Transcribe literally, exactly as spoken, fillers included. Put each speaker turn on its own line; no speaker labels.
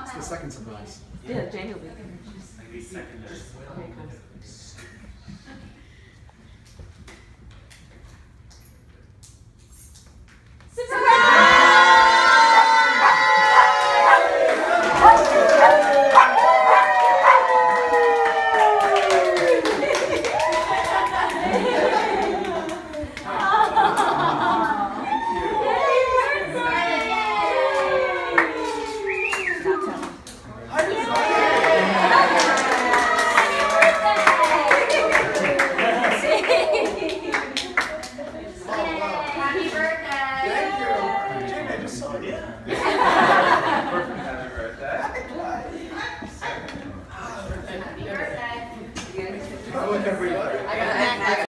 It's the second surprise.
Yeah, Jamie will be there.
Maybe secondary.
Here he comes.